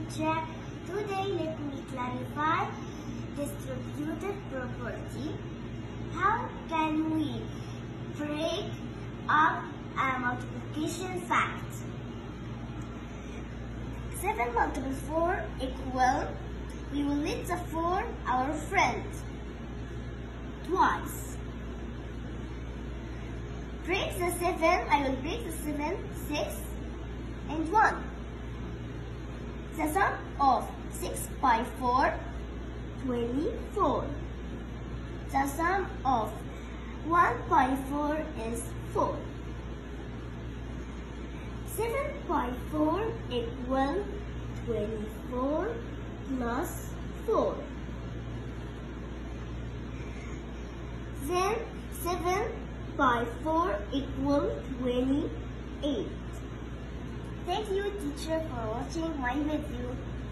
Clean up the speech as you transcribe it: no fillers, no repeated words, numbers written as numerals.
teacher. Today let me clarify distributive property. How can we break up a multiplication fact? 7 multiplied 4 equal, we will let the 4 our friend twice. Break the 7, I will break the 7, 6 and 1. The sum of 6 by 4, 24. The sum of 1 by 4 is 4. 7 by 4 equal 24 plus 4. Then 7 by 4 equal 28. Thank you, teacher, for watching my video.